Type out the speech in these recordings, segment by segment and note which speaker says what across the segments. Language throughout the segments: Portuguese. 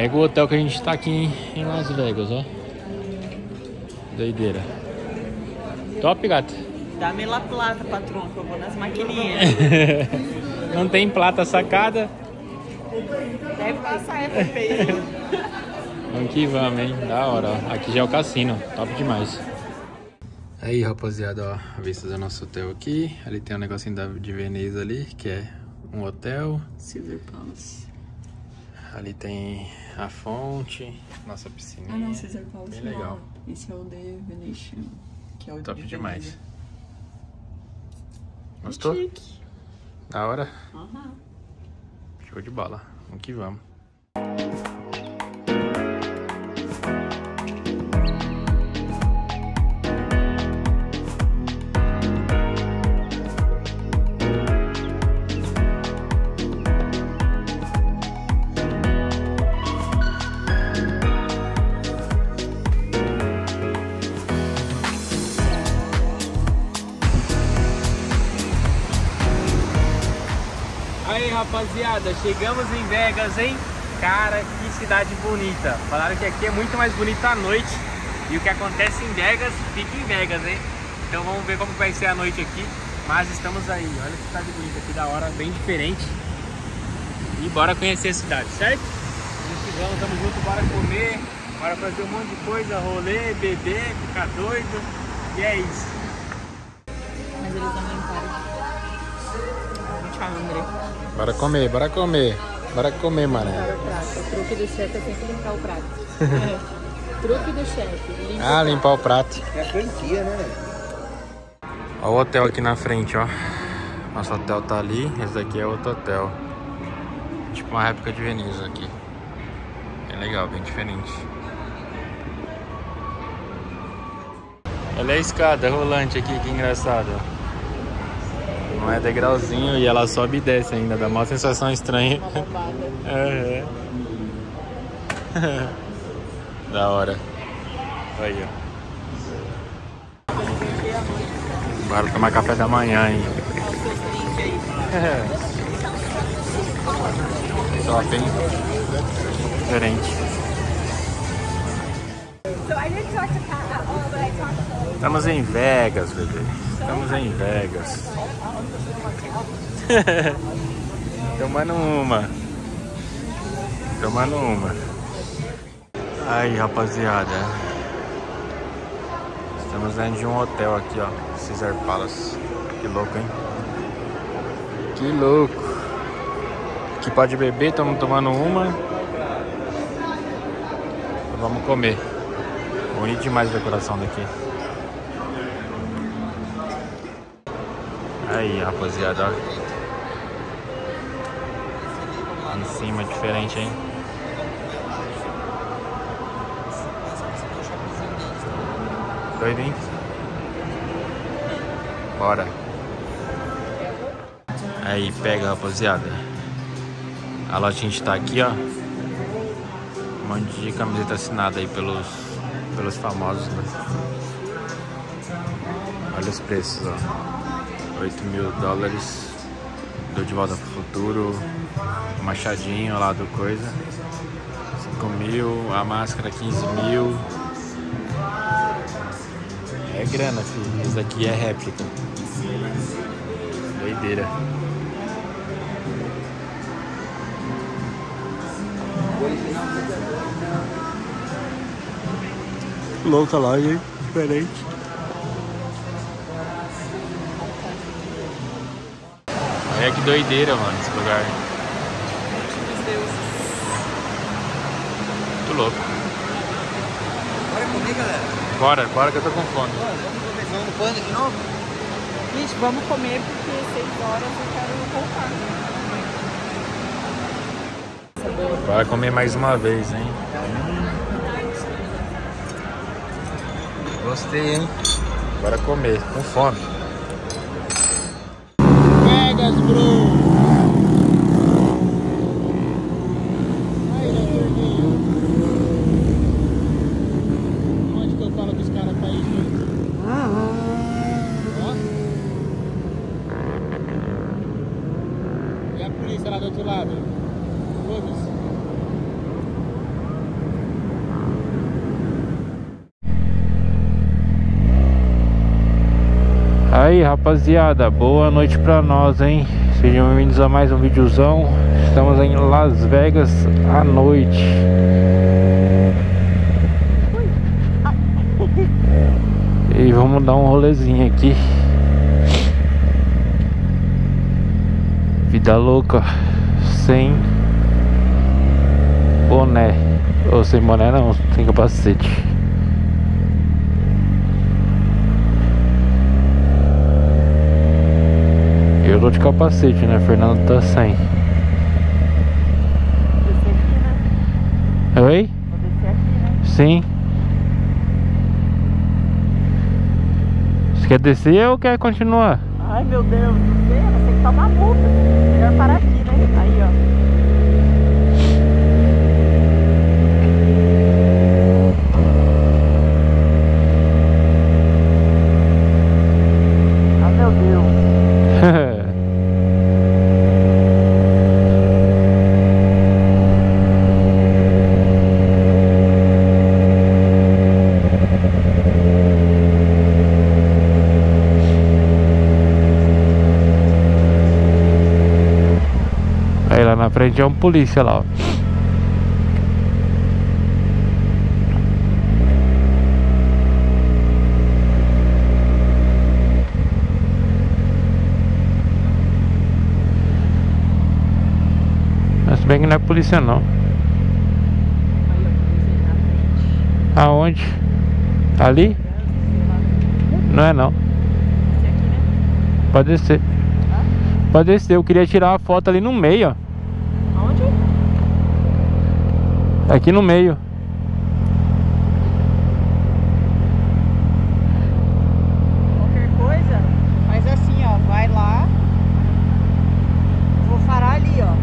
Speaker 1: É igual o hotel que a gente tá aqui em Las Vegas, ó. Doideira. Top, gata.
Speaker 2: Dá-me lá plata, patrão, que eu vou nas maquininhas.
Speaker 1: Não tem plata sacada?
Speaker 2: Deve passar FP.
Speaker 1: Vamos que vamos, hein? Da hora, ó. Aqui já é o cassino. Top demais. Aí, rapaziada, ó. A vista do nosso hotel aqui. Ali tem um negocinho de Veneza ali, que é um hotel.
Speaker 2: Silver Palace.
Speaker 1: Ali tem a fonte, nossa piscina.
Speaker 2: Ah, não, Silver Palace.
Speaker 1: Bem legal.
Speaker 2: Não. Esse é o The Venetian, que é o
Speaker 1: Top
Speaker 2: de
Speaker 1: demais.
Speaker 2: Veneza.
Speaker 1: Gostou?
Speaker 2: Chique.
Speaker 1: Da hora?
Speaker 2: Aham.
Speaker 1: Show de bola. Vamos que vamos. Aí, rapaziada, chegamos em Vegas, hein? Cara, que cidade bonita. Falaram que aqui é muito mais bonita à noite. E o que acontece em Vegas, fica em Vegas, hein? Então vamos ver como vai ser a noite aqui. Mas estamos aí, olha que cidade bonita aqui, da hora, bem diferente. E bora conhecer a cidade, certo? Vamos, tamo junto, bora comer, bora fazer um monte de coisa, rolê, beber, ficar doido. E é isso.
Speaker 2: Mas eles aumentaram. Tchau, André.
Speaker 1: Bora comer, bora comer. Bora comer, mané.
Speaker 2: Limpar o prato. O truque do chefe é sempre limpar o prato. Truque do chefe.
Speaker 1: Limpar o prato.
Speaker 3: É a quantia, né?
Speaker 1: Olha o hotel aqui na frente, ó. Nosso hotel tá ali, esse daqui é outro hotel. Tipo uma réplica de Veneza aqui. Bem legal, bem diferente. Olha a escada rolante aqui, que engraçado. Não é degrauzinho e ela sobe e desce ainda, dá uma sensação estranha. Uhum. Da hora. Aí, ó. Bora tomar café da manhã, hein? Top, hein? Diferente. Estamos em Vegas, bebê. Estamos em Vegas. Tomando uma. Tomando uma. Aí, rapaziada. Estamos dentro de um hotel aqui, ó. Caesar Palace. Que louco, hein? Que louco. Aqui pode beber, estamos tomando uma. Vamos comer. Bonito demais a decoração daqui. Aí, rapaziada, ó. Em cima, diferente, hein? Doido, hein? Bora. Aí, pega, rapaziada. A loja a gente tá aqui, ó. Um monte de camiseta assinada aí pelos famosos, né? Olha os preços, ó. $8.000. Dou de volta pro futuro. Machadinho lá do coisa. 5.000. A máscara 15.000. É grana, filho. Esse aqui é réplica. Doideira. Louca loja, hein? Diferente. Olha que doideira, mano, esse lugar. Muito louco.
Speaker 3: Bora comer, galera.
Speaker 1: Bora que eu tô com fome.
Speaker 3: Vamos no pano de novo?
Speaker 2: Gente, vamos comer porque 6 horas eu quero voltar.
Speaker 1: Bora comer mais uma vez, hein? Gostei, hein? Bora comer, com fome. Vegas, bro! Aí, né, gordinho? Onde que eu falo dos caras pra ir junto? Ó. E a polícia lá do outro lado? Todos.
Speaker 4: Aí, rapaziada, boa noite pra nós, hein? Sejam bem-vindos a mais um videozão. Estamos em Las Vegas à noite. E vamos dar um rolezinho aqui. Vida louca, sem boné. Ou sem boné não, sem capacete. Eu tô de capacete, né? Fernando tá sem.
Speaker 2: Descer aqui, né?
Speaker 4: Oi?
Speaker 2: Vou descer aqui, né?
Speaker 4: Sim. Você quer descer ou quer continuar?
Speaker 2: Ai, meu Deus, não sei, você tem que tomar multa. Melhor parar aqui, né? Aí, ó. Ah, meu Deus.
Speaker 4: Aí lá na frente é um polícia lá, ó. Mas bem que não é polícia não.
Speaker 2: Aí, ó, descer na frente.
Speaker 4: Aonde? Ali?
Speaker 2: Descer lá.
Speaker 4: Não é não.
Speaker 2: Descer aqui, né?
Speaker 4: Pode descer.
Speaker 2: Hã?
Speaker 4: Pode descer, eu queria tirar uma foto ali no meio, ó.
Speaker 2: Aonde?
Speaker 4: Aqui no meio.
Speaker 2: Qualquer coisa, faz assim, ó. Vai lá. Eu vou parar ali, ó.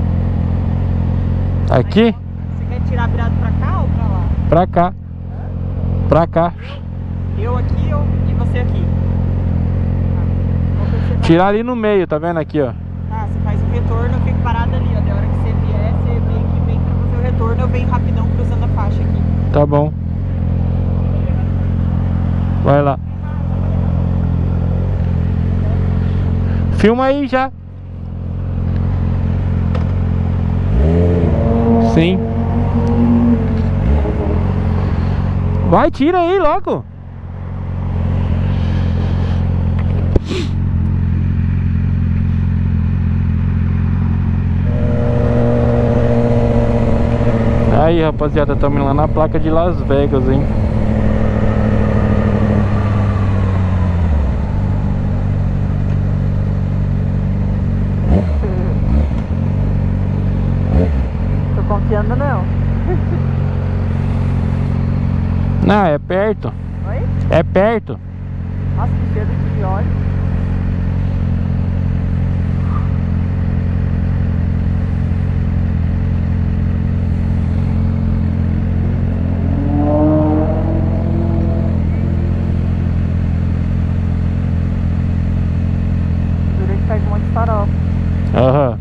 Speaker 4: Aqui?
Speaker 2: Aí, ó, você quer tirar virado pra cá ou pra lá?
Speaker 4: Pra cá. Pra cá.
Speaker 2: Eu aqui e você aqui. Qual que você vai?
Speaker 4: Tirar ali no meio, tá vendo aqui, ó.
Speaker 2: Tá, você faz o retorno, eu fico parado ali, ó. Da hora que você vier, você vem pra fazer o retorno, eu venho rapidão cruzando a faixa aqui.
Speaker 4: Tá bom. Vai lá. Filma aí já. Sim. Vai, tira aí logo. Aí, rapaziada, estamos lá na placa de Las Vegas, hein?
Speaker 2: Tô confiando não.
Speaker 4: Não, é perto.
Speaker 2: Oi?
Speaker 4: É perto.
Speaker 2: Nossa, que cheiro de óleo. Jurei que pega um monte de farofa.
Speaker 4: Aham.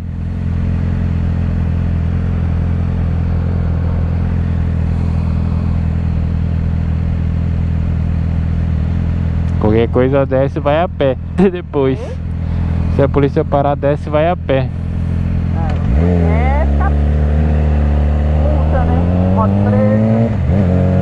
Speaker 4: Qualquer coisa desce, vai a pé. Depois. Se a polícia parar, desce, vai a pé.
Speaker 2: É, tá multa, né? Moto preta.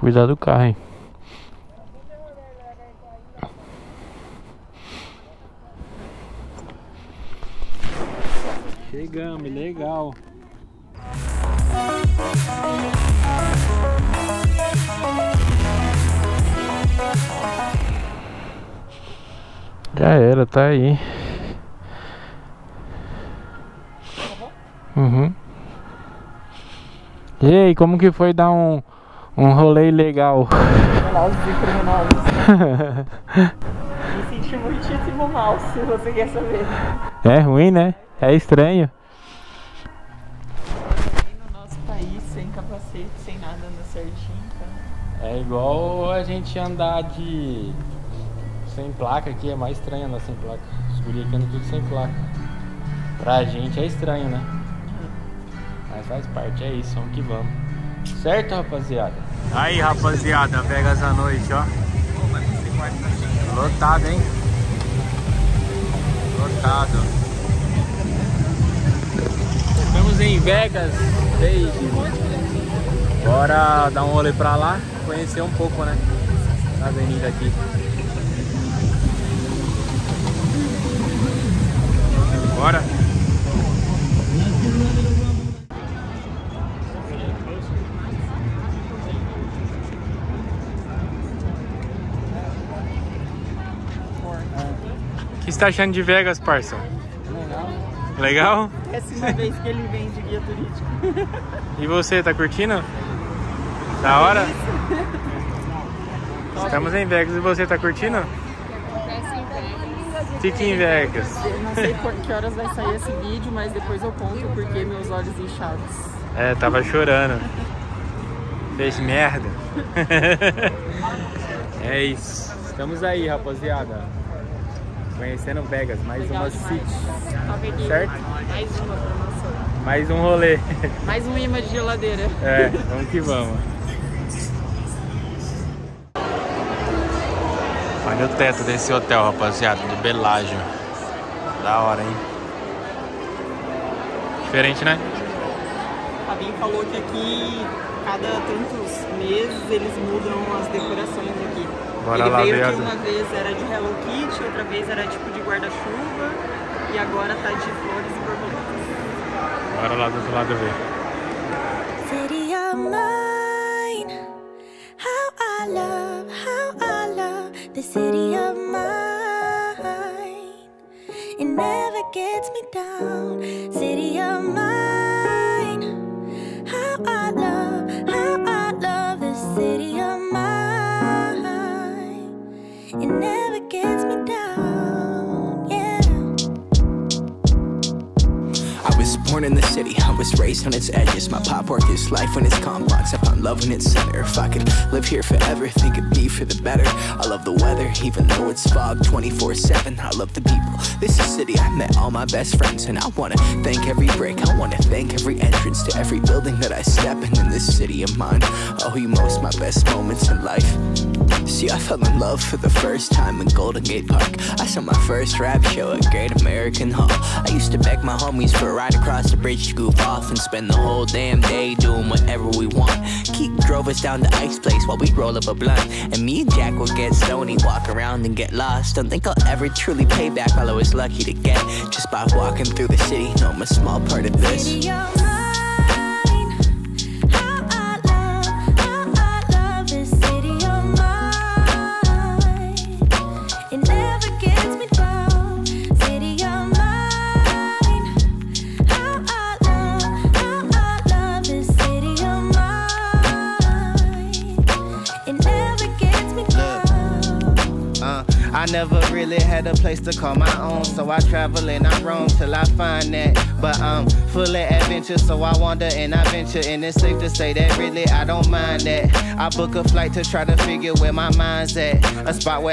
Speaker 4: Cuidado do carro, hein? Chegamos, legal. Já era, tá aí. Uhum. E aí, como que foi dar um rolê legal?
Speaker 2: Velozes e Criminosos. Me senti muitíssimo mal, se você quer saber.
Speaker 4: É ruim, né? É estranho.
Speaker 2: No nosso país, sem capacete, sem nada, anda certinho, tá?
Speaker 4: É igual a gente andar de... sem placa aqui, é mais estranho andar sem placa. Os guri aqui andam tudo sem placa. Pra gente é estranho, né? Mas faz parte, é isso, vamos que vamos. Certo, rapaziada? Aí, rapaziada, Vegas à noite, ó. Lotado, hein? Lotado. Estamos em Vegas, desde. Bora dar um rolê pra lá, conhecer um pouco, né? Na avenida aqui. Bora! O que você tá achando de Vegas, parça? Legal?
Speaker 2: Décima vez que ele vem de guia turístico.
Speaker 4: E você, tá curtindo? Da hora? Estamos em Vegas e você tá curtindo? Fique em Vegas.
Speaker 2: Eu não sei por que horas vai sair esse vídeo, mas depois eu conto porque meus olhos inchados.
Speaker 4: É, tava chorando. Fez merda. É isso. Estamos aí, rapaziada. Conhecendo Vegas, mais
Speaker 2: Legal
Speaker 4: uma
Speaker 2: demais.
Speaker 4: city. Certo?
Speaker 2: Mais uma promoção.
Speaker 4: Mais um rolê.
Speaker 2: Mais um imã de geladeira.
Speaker 4: É, vamos que vamos. Olha o teto desse hotel, rapaziada, do Bellagio. Da hora, hein? Diferente, né?
Speaker 2: O Fabinho falou que aqui, cada tantos meses, eles mudam as decorações aqui.
Speaker 4: Bora
Speaker 2: Ele
Speaker 4: lá
Speaker 2: veio
Speaker 4: ver
Speaker 2: que uma vez era de Hello Kitty, outra vez era tipo de guarda-chuva e agora tá de flores e borboletas.
Speaker 4: Bora lá do outro lado ver.
Speaker 5: City of mine, how I love the city of mine. It never gets me down. City of mine, how I love the city of mine. It never gets me down, yeah.
Speaker 6: I was born in the city, I was raised on its edges. My pop worked his life when it's complex. I found love in its center. If I could live here forever, think it'd be for the better. I love the weather, even though it's fog 24/7. I love the people, this is the city I met all my best friends. And I wanna thank every brick, I wanna thank every entrance to every building that I step in this city of mine. I owe you most my best moments in life. See, I fell in love for the first time in Golden Gate Park. I saw my first rap show at Great American Hall. I used to beg my homies for a ride across the bridge to goof off and spend the whole damn day doing whatever we want. Keith drove us down to Ice Place while we'd roll up a blunt, and me and Jack would get stoned, walk around and get lost. Don't think I'll ever truly pay back all I was lucky to get just by walking through the city. No, I'm a small part of this.
Speaker 5: City of mine, how I love this city of mine. It never gets me down. City of mine, how I love this city of mine. It never gets me down.
Speaker 7: I never really had a place to call my own, so I travel and I roam till I find that. But I'm full of adventure, so I wander and I venture, and it's safe to say that really I don't mind that. I book a flight to try to figure where my mind's at, a spot where